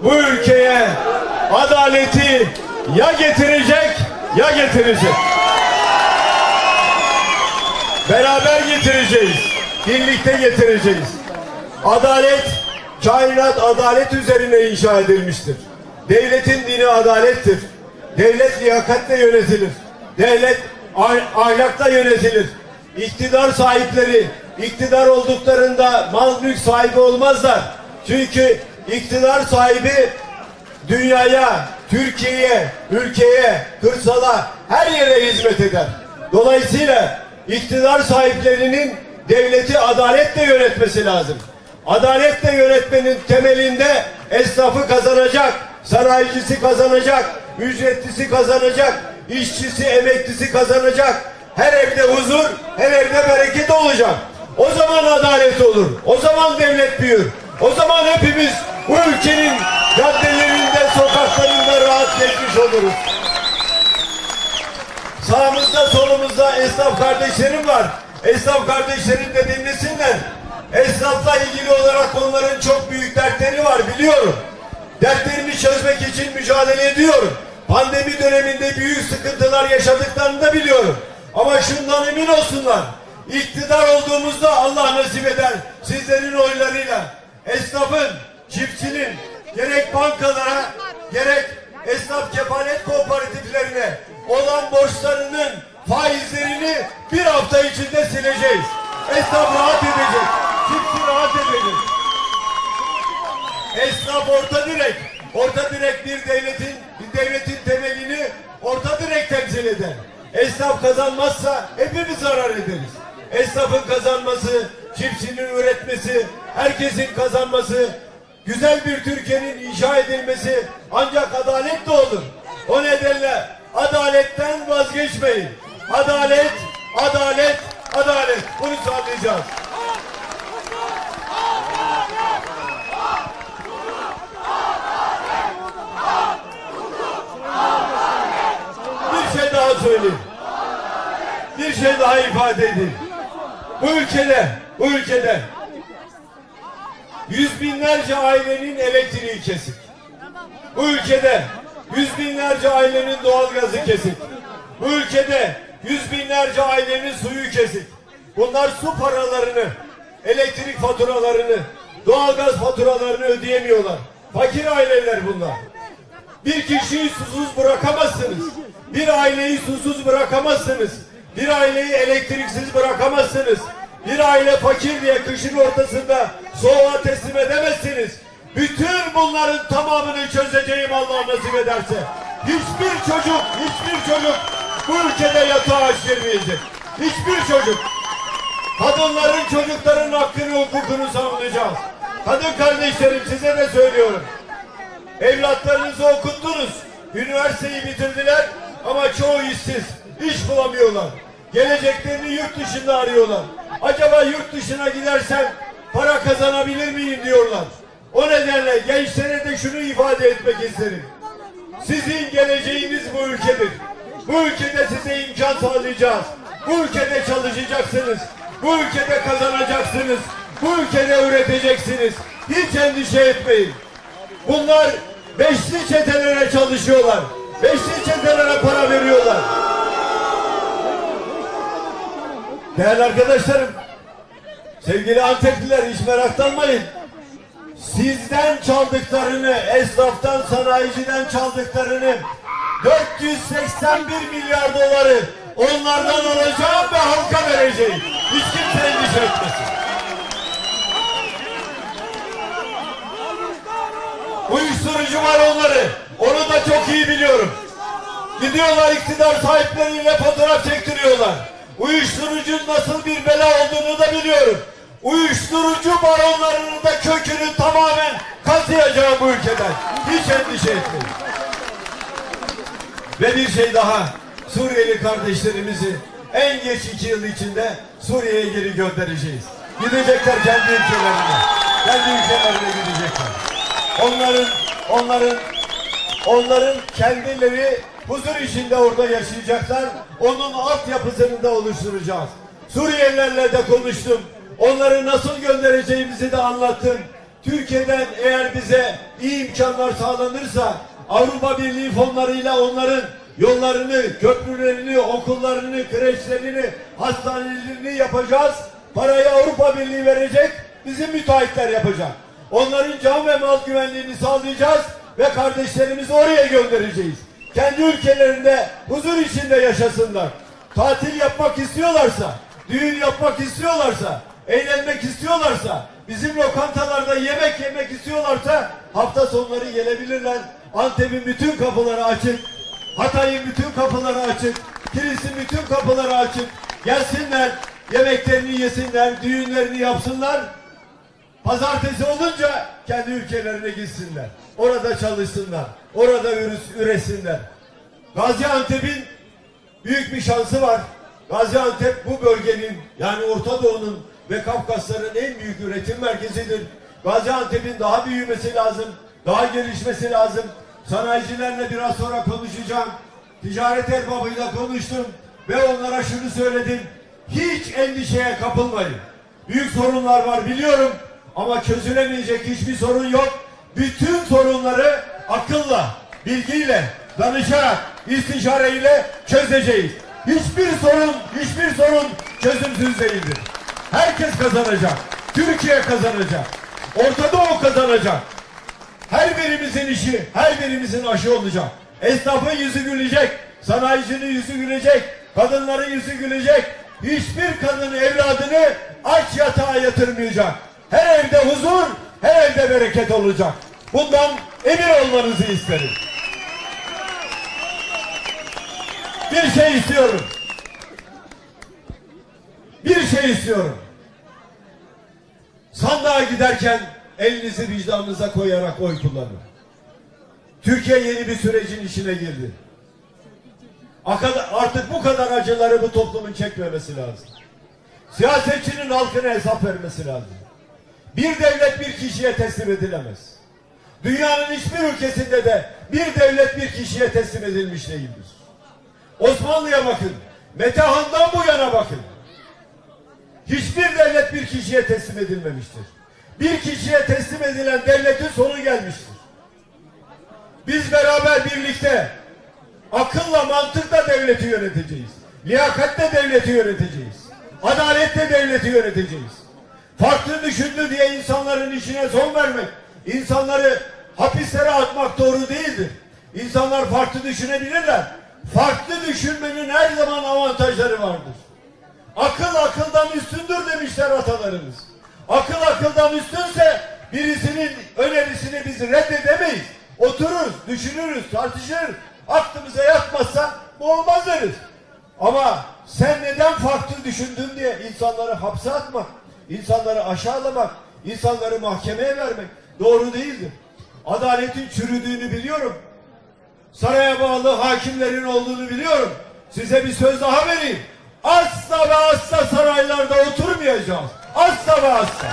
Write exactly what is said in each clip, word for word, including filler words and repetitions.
bu ülkeye adaleti ya getirecek ya getirecek. Beraber getireceğiz. Birlikte getireceğiz. Adalet, kainat adalet üzerine inşa edilmiştir. Devletin dini adalettir. Devlet liyakatle yönetilir. Devlet ahlakla yönetilir. İktidar sahipleri iktidar olduklarında mal mülk sahibi olmazlar. Çünkü iktidar sahibi dünyaya, Türkiye'ye, ülkeye, kırsala, her yere hizmet eder. Dolayısıyla iktidar sahiplerinin devleti adaletle yönetmesi lazım. Adaletle yönetmenin temelinde esnafı kazanacak, sanayicisi kazanacak, ücretlisi kazanacak, işçisi, emeklisi kazanacak. Her evde huzur, her evde bereket olacak. O zaman adalet olur. O zaman devlet büyür. O zaman hepimiz bu ülkenin caddelerinde, sokaklarında rahat geçmiş oluruz. Sağımızda, solumuzda esnaf kardeşlerim var. Esnaf kardeşlerim de dinlesinler. Esnafla ilgili olarak onların çok büyük dertleri var, biliyorum. Dertlerini çözmek için mücadele ediyorum. Pandemi döneminde büyük sıkıntılar yaşadıklarını da biliyorum. Ama şundan emin olsunlar. İktidar olduğumuzda Allah nasip eder sizlerin oylarıyla esnafın, çiftçinin gerek bankalara gerek esnaf kefalet kooperatiflerine olan borçlarının faizlerini bir hafta içinde sileceğiz. Esnaf rahat edecek. Çiftçi rahat edecek. Esnaf orta direk. Orta direk bir devletin bir devletin temelini orta direk temsil eder. Esnaf kazanmazsa hepimiz zarar ederiz. Esnafın kazanması, çiftçinin üretmesi, herkesin kazanması, güzel bir Türkiye'nin inşa edilmesi ancak adaletle olur. O nedenle adaletten vazgeçmeyin. Adalet, adalet, adalet. Bunu sağlayacağız. Bir şey daha söyleyeyim. Bir şey daha ifade edeyim. Bu ülkede, bu ülkede yüz binlerce ailenin elektriği kesik. Bu ülkede yüz binlerce ailenin doğalgazı kesik. Bu ülkede yüz binlerce ailenin suyu kesik. Bunlar su paralarını, elektrik faturalarını, doğalgaz faturalarını ödeyemiyorlar. Fakir aileler bunlar. Bir kişiyi susuz bırakamazsınız. Bir aileyi susuz bırakamazsınız. Bir aileyi elektriksiz bırakamazsınız. Bir aile fakir diye kışın ortasında soğuğa teslim edemezsiniz. Bütün bunların tamamını çözeceğim Allah nasip ederse. Hiçbir çocuk, hiçbir çocuk bu ülkede yatağa aç girmeyecek. Hiçbir çocuk. Kadınların, çocukların hakkını, hukukunu savunacağız. Kadın kardeşlerim, size de söylüyorum. Evlatlarınızı okuttunuz. Üniversiteyi bitirdiler ama çoğu işsiz. İş bulamıyorlar. Geleceklerini yurt dışında arıyorlar. Acaba yurt dışına gidersem para kazanabilir miyim diyorlar. O nedenle gençlere de şunu ifade etmek isterim. Sizin geleceğiniz bu ülkedir. Bu ülkede size imkan sağlayacağız. Bu ülkede çalışacaksınız. Bu ülkede kazanacaksınız. Bu ülkede üreteceksiniz. Hiç endişe etmeyin. Bunlar beşli çetelere çalışıyorlar. Beşli çetelere para veriyorlar. Değerli arkadaşlarım, sevgili Antepliler, hiç meraklanmayın. Sizden çaldıklarını, esnaftan, sanayiciden çaldıklarını dört yüz seksen bir milyar doları onlardan alacağım ve halka vereceğim. Hiç kimse endişe etmesin. Uyuşturucu var onları. Onu da çok iyi biliyorum. Gidiyorlar iktidar sahipleriyle fotoğraf çektiriyorlar. Uyuşturucunun nasıl bir bela olduğunu da biliyorum. Uyuşturucu baronlarının da kökünü tamamen kazıyacağım bu ülkeden. Hiç endişe etmeyin. Ve bir şey daha. Suriyeli kardeşlerimizi en geç iki yıl içinde Suriye'ye geri göndereceğiz. Gidecekler kendi ülkelerine. Kendi ülkelerine gidecekler. Onların, onların, onların kendileri huzur içinde orada yaşayacaklar. Onun altyapısını da oluşturacağız. Suriyelilerle de konuştum. Onları nasıl göndereceğimizi de anlattım. Türkiye'den eğer bize iyi imkanlar sağlanırsa Avrupa Birliği fonlarıyla onların yollarını, köprülerini, okullarını, kreşlerini, hastanelerini yapacağız. Parayı Avrupa Birliği verecek, bizim müteahhitler yapacak. Onların can ve mal güvenliğini sağlayacağız ve kardeşlerimizi oraya göndereceğiz. Kendi ülkelerinde huzur içinde yaşasınlar. Tatil yapmak istiyorlarsa, düğün yapmak istiyorlarsa, eğlenmek istiyorlarsa, bizim lokantalarda yemek yemek istiyorlarsa hafta sonları gelebilirler. Antep'in bütün kapıları açık. Hatay'ın bütün kapıları açık. Kilis'in bütün kapıları açık. Gelsinler, yemeklerini yesinler, düğünlerini yapsınlar. Pazartesi olunca kendi ülkelerine gitsinler. Orada çalışsınlar. Orada üretsinler. Gaziantep'in büyük bir şansı var. Gaziantep bu bölgenin, yani Orta Doğu'nun ve Kafkasların en büyük üretim merkezidir. Gaziantep'in daha büyümesi lazım. Daha gelişmesi lazım. Sanayicilerle biraz sonra konuşacağım. Ticaret erbabıyla konuştum ve onlara şunu söyledim. Hiç endişeye kapılmayın. Büyük sorunlar var biliyorum ama çözülemeyecek hiçbir sorun yok. Bütün sorunları akılla, bilgiyle, danışarak, istişareyle çözeceğiz. Hiçbir sorun, hiçbir sorun çözümsüz değildir. Herkes kazanacak. Türkiye kazanacak. Orta Doğu kazanacak. Her birimizin işi, her birimizin aşı olacak. Esnafın yüzü gülecek, sanayicinin yüzü gülecek, kadınların yüzü gülecek. Hiçbir kadın evladını aç yatağa yatırmayacak. Her evde huzur, her evde bereket olacak. Bundan emin olmanızı isterim. Bir şey istiyorum. Bir şey istiyorum. Sandığa giderken elinizi vicdanınıza koyarak oy kullanın. Türkiye yeni bir sürecin içine girdi. Artık bu kadar acıları bu toplumun çekmemesi lazım. Siyasetçinin halkına hesap vermesi lazım. Bir devlet bir kişiye teslim edilemez. Dünyanın hiçbir ülkesinde de bir devlet bir kişiye teslim edilmiş değildir. Osmanlı'ya bakın. Metehan'dan bu yana bakın. Hiçbir devlet bir kişiye teslim edilmemiştir. Bir kişiye teslim edilen devletin sonu gelmiştir. Biz beraber birlikte akılla mantıkla devleti yöneteceğiz. Liyakatle devleti yöneteceğiz. Adaletle devleti yöneteceğiz. Farklı düşündü diye insanların işine son vermek, insanları hapislere atmak doğru değildir. İnsanlar farklı düşünebilirler. Farklı düşünmenin her zaman avantajları vardır. Akıl akıldan üstündür demişler atalarımız. Akıl akıldan üstünse birisinin önerisini biz reddedemeyiz. Otururuz, düşünürüz, tartışırız. Aklımıza yatmazsa bu olmaz deriz. Ama sen neden farklı düşündün diye insanları hapse atmak, insanları aşağılamak, insanları mahkemeye vermek doğru değildir. Adaletin çürüdüğünü biliyorum. Saraya bağlı hakimlerin olduğunu biliyorum. Size bir söz daha vereyim. Asla ve asla saraylarda oturmayacağız. Asla ve asla.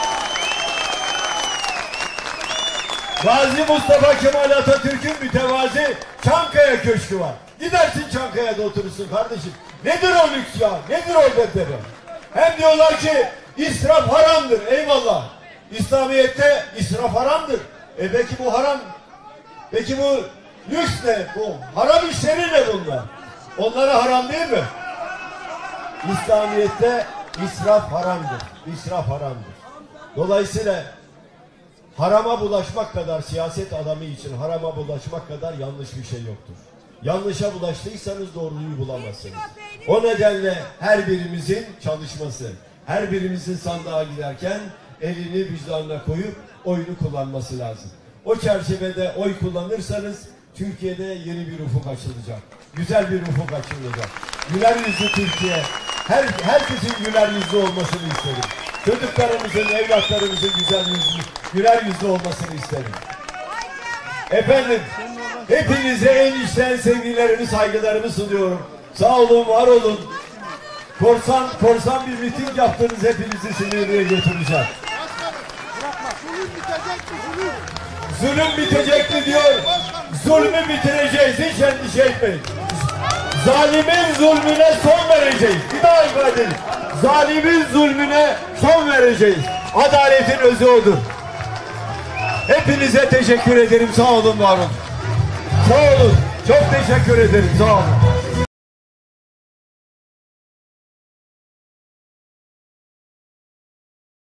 Gazi Mustafa Kemal Atatürk'ün mütevazi Çankaya Köşkü var. Gidersin Çankaya'da oturursun kardeşim. Nedir o lüks ya? Nedir o dedleri? Hem diyorlar ki israf haramdır. Eyvallah. İslamiyet'te israf haramdır. E peki bu haram? Peki bu lüks ne? Bu haram işleri ne bunlar? Onlara haram değil mi? İslamiyet'te israf haramdır. İsraf haramdır. Dolayısıyla harama bulaşmak kadar, siyaset adamı için harama bulaşmak kadar yanlış bir şey yoktur. Yanlışa bulaştıysanız doğruyu bulamazsınız. O nedenle her birimizin çalışması, her birimizin sandığa giderken elini vicdanına koyup oyunu kullanması lazım. O çerçevede oy kullanırsanız Türkiye'de yeni bir ufuk açılacak. Güzel bir ufuk açılacak. Güler yüzlü Türkiye. Her, herkesin güler yüzlü olmasını isterim. Çocuklarımızın, evlatlarımızın güzel yüzlü, güler yüzlü olmasını isterim. Efendim, hepinize en içten sevgilerimi, saygılarımı sunuyorum. Sağ olun, var olun. Korsan, korsan bir miting yaptınız, hepinizi sinirliğe götürecek. Zulüm bitecek mi diyor. Zulmü bitireceğiz, hiç endişe etmeyin. Zalimin zulmüne son vereceğiz. Bir daha ifade edin. Zalimin zulmüne son vereceğiz. Adaletin özü odur. Hepinize teşekkür ederim. Sağ olun, var olun. Sağ olun. Çok teşekkür ederim. Sağ olun.